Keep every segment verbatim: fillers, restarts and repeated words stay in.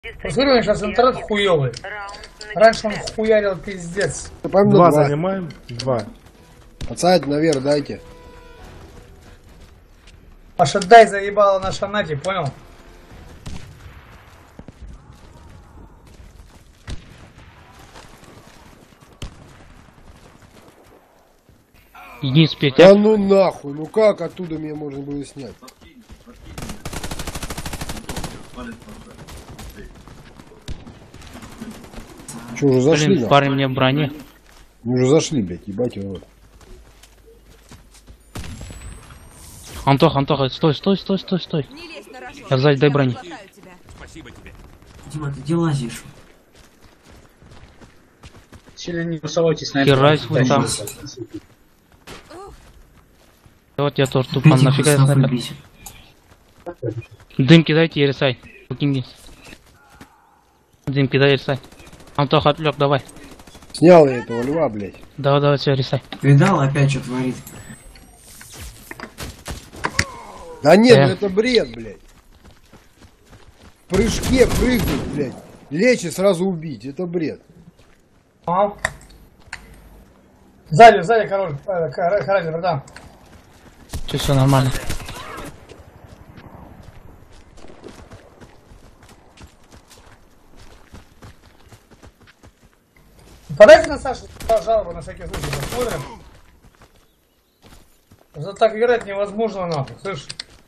Посмотри, он сейчас интернет хуёвый. Раньше он хуярил пиздец. Два, два занимаем, два. Пацать наверх дайте. Паша, дай заебало на шанате, понял? Иди спеть. Да ну нахуй, ну как оттуда меня можно было снять? Че, уже зашли? Блин, парень мне в броне. Мы уже зашли, блядь, ебать его. Антоха, Антоха, стой, стой, стой, стой, стой. Я сзади, дай брони. Спасибо тебе. Дима, ты где лазишь? Сильно не высовывайтесь на Херась вы там. Вот я тоже тупо, нафига я снайпер. Дым кидайте и рисай. Дым кидай и рисай. Антоха, отвлек, давай. Снял я этого льва, блядь. Давай, давай, все, рисай. Видал, опять что творит? Да нет, Э. ну это бред, блядь. В прыжке прыгнуть, блядь. Лечь и сразу убить, это бред. А? Сзади, сзади, король, Харази, братан. Все, все нормально. Подайте на Сашу жалобу на всякий случай, посмотрим. За так играть невозможно, нахуй, слышь.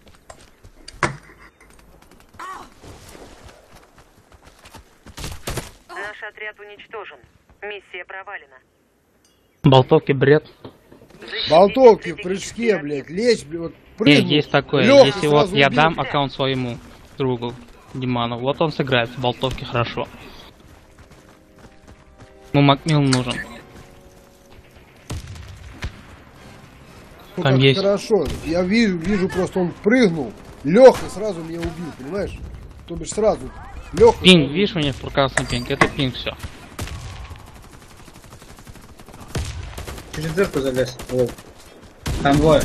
Наш отряд уничтожен. Миссия провалена. Болтовки бред. Болтовки в прыжке, блядь. Лечь, блядь, вот Не, прыгнул. есть такое. Лёг и Если вот сразу я убил. дам аккаунт своему другу Диману, вот он сыграет в болтовки хорошо. Ну, Макмил нужен. Ну, Там как есть. Хорошо, я вижу, вижу, просто он прыгнул, лег и сразу меня убил, понимаешь? То бишь сразу лег. и Пинг, сразу- видишь, у меня прекрасный пинг, это пинг, все. Через дырку залез. Вот. Там двое.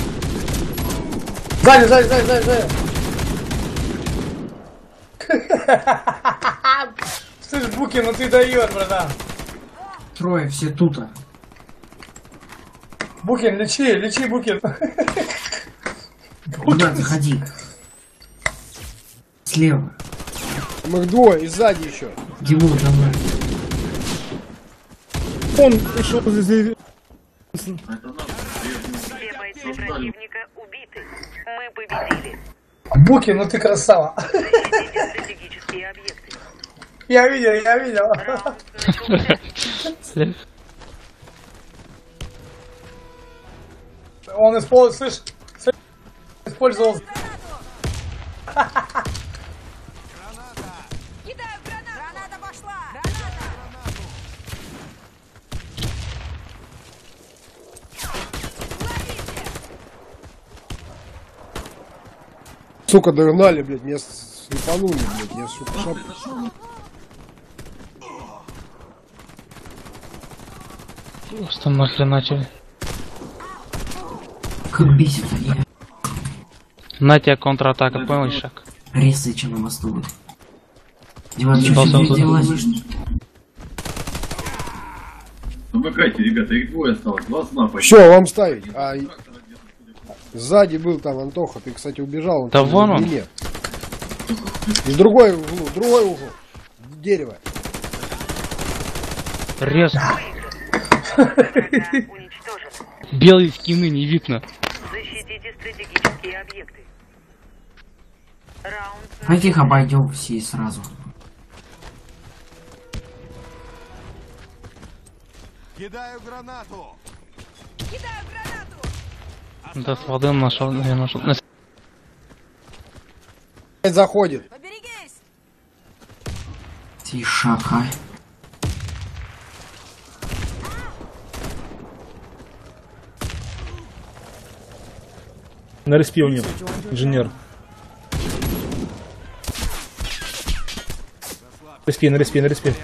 Сзади, сзади, сзади, сзади, сзади. Слышь, Буки, ну ты даешь, братан. Трое, все тута. Букин, лечи, лечи, Букин. Куда заходи? Слева. Там их двое, и сзади еще. Димон, давай. Он еще здесь. Все бойцы противника убиты. Мы победили. Букин, ну ты красава. Защитите стратегические объекты. Я видел, я видел. Раунд начался. Он использовал, слышь, слышь, использовал. Кидаю гранату! Граната пошла! Граната! Сука, догнали, блядь, меня слепанули, блядь, я сука шап... Просто нахрен начали. Как бесит они. На тебя контратака, понял, шаг. Резче на мосту. Дима, ты Ебался что он где тут. лазишь? Помогайте, ребята, их двое осталось, два снапа. Все, вам ставить. А, и- сзади был там Антоха, ты, кстати, убежал. Да там вон в он. длине. И в другой углу, в другой угол. Дерево. Резко. Врага уничтожен. Белые скины не видно. Защитите стратегические объекты. Раунд Давайте их обойдем все сразу. Кидаю гранату! Кидаю гранату! Да, с воды нашел, я нашел. Заходит. Поберегись! Тишака. На респе у них инженер. На респе, на респе, на респе.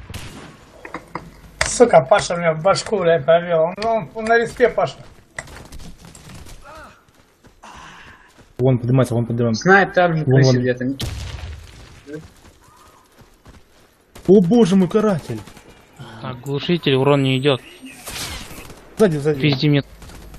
Сука, Паша меня в башку, блядь, провел. Он, он, он на респе, Паша. Вон поднимается, вон поднимается. Снайп там же Вон, вон. где-то. О боже мой, каратель. Так, глушитель, урон не идет. Сзади, сзади. Пизди мне.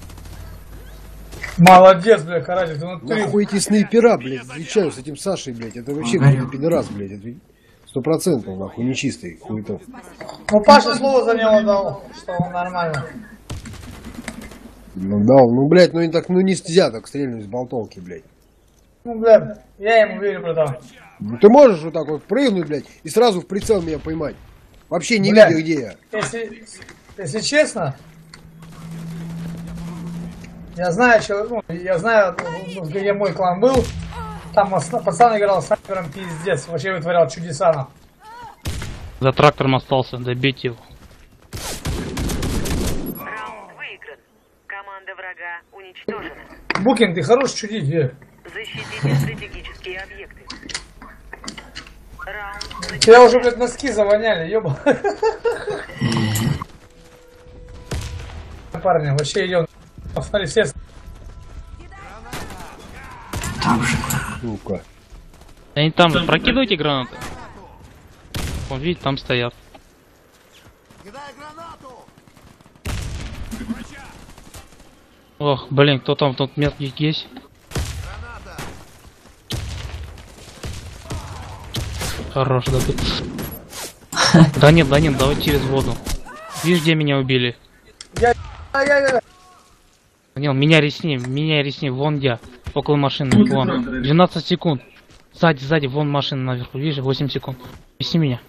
Молодец, бля, каратель, ты внутри. Нахуй эти снайпера, блядь, встречаю с этим Сашей, блядь. Это вообще какой-то пидорас, блядь. Это сто процентов, нахуй, нечистый хуетов. Ну, Паша слово за него дал, что он нормально. Ну да, ну, блядь, ну и так, ну нельзя так стрельнуть с болтовки, блядь. Ну, бля, я ему верю, братан. Ну ты можешь вот так вот прыгнуть, блядь, и сразу в прицел меня поймать. Вообще не Бля, видя, где я. Если, если честно, я знаю, что, ну, я знаю, ну, где мой клан был, там пацан играл с снайпером, пиздец, вообще вытворял чудеса. На. За трактором остался, добейте его. Раунд выигран. Команда врага уничтожена. Букин, ты хорош чудить, где? Защитите стратегические объекты. Раунд Тебя уже, блядь, носки завоняли, ёба. Парни, вообще идем. Смотри, все. Там же. Сука. Они там же, прокидывайте гранаты. Вон, видите, там стоят. Ох, блин, кто там, тут меткий есть? Хорош, да ты. Да нет, да нет, давай через воду. Видишь, где меня убили? Я, я, я. Данил, меня ресни, меня ресни, вон где, около машины, вон. двенадцать секунд. Сзади, сзади, вон машина наверху, видишь, восемь секунд. Ресни меня.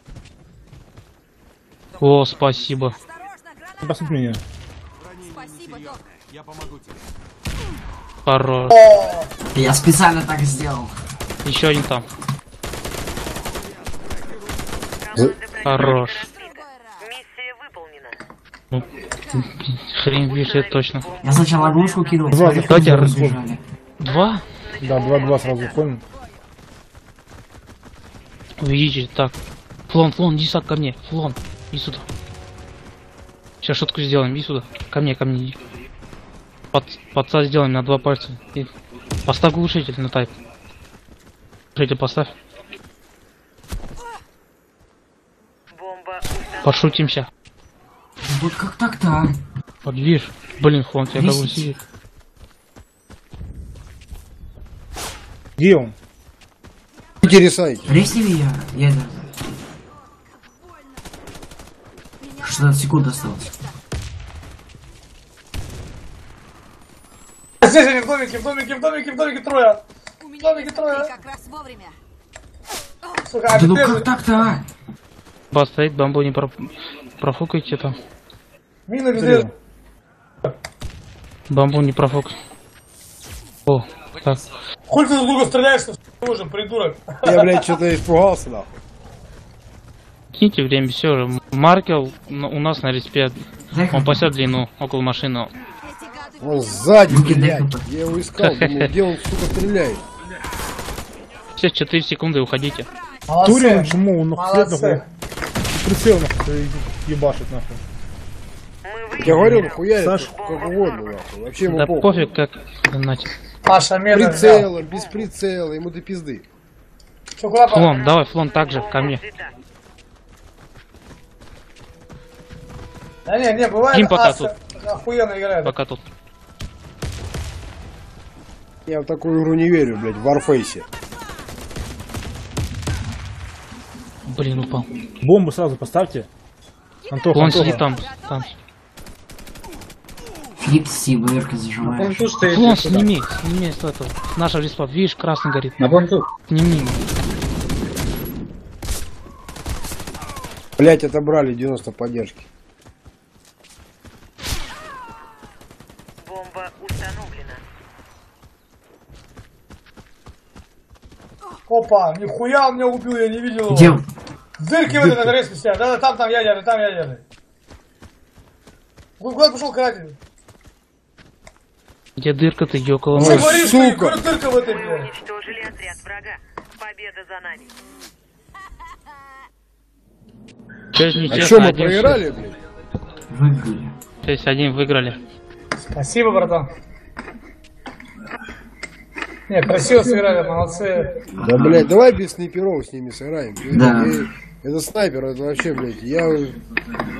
О, спасибо. Посмотри меня. Спасибо, док. Я помогу тебе. Хорош. Я специально так сделал. Еще один там. команда Хорош. разбита. Миссия выполнена. Ну, хрень, видишь, это точно. Я сначала оглушку кинул, Два, смотри, заходи, как разбег. разбежали. Два? Да, два-два сразу понял. Видите, так. Флон, флон, иди сюда ко мне. Флон, иди сюда. Сейчас шутку сделаем, иди сюда. Ко мне, ко мне иди. Под, подца сделаем на два пальца. И поставь глушитель на тайп. Глушитель поставь. Бомба установлена. Пошутимся. Вот как так-то, а? Вот видишь, блин, флон тебя как бы Висит. сидит. Где он? Интересуйте. Ресни меня, Ядер. шестнадцать секунд осталось. Здесь они в домике, в домике, в домике, в домике трое. У В меня домике трое. как раз вовремя. Сука, Да ну обезлежит. как так-то, а? Бас стоит, бамбу не проф... профукайте там. Мина безлежит. Бамбу не профук. О, так. Хуй ты с лука стреляешь, что уже, придурок. Я, блядь, что-то испугался, нахуй. Киньте время, все уже. Маркел на- у нас на респе. Дай-ка. Он пасет длину около машины. Эти гады Он сзади, Букин, блядь. дай-ка. Я его искал, думаю, где он, сука, стреляет. Все, четыре секунды, уходите. Турин Молодцы. жму, он нахуй след, нахуй. Молодцы. Прицел нахуй ебашит нахуй. Мы Я говорю, выиграли. нахуя Саш. это как угодно, нахуй. Вообще ему Да похуй. пофиг как. Знаете. Паша медленно взял. Прицелом, без прицела, ему до пизды. Что, куда пошел? Флон, давай, флон также, ко мне. Взята. Да не, не, бывает, Дим пока асы охуенно играет. Пока тут. Я в такую игру не верю, блядь, в Warface. Блин, упал. Бомбу сразу поставьте. Антоха, Флон Антоха. сидит там. там. Флип с ебыркой На зажимаешь. понту стоит. Флон, вот сюда. сними, сними с этого. С нашего респа. Видишь, красный горит. На понту. Сними. Блядь, отобрали девяносто поддержки. Бомба установлена. Опа, нихуя он меня убил, я не видел его. Где он? Дырки в этой на гореске сидят. Да, да, там, там ядерный, там ядерный. Куда пошел каратель? Где дырка ты, около Ой, Ты нас. говоришь, сука. что дырка в этой, Вы блядь. уничтожили отряд врага. Победа за нами. Чё ж А нечестно, что, мы один проиграли, блядь? Выиграли. шесть один выиграли. Спасибо, братан. Не, красиво сыграли, молодцы. Да, блядь, давай без снайперов с ними сыграем. Да. Я- Это снайпер, это вообще, блядь, я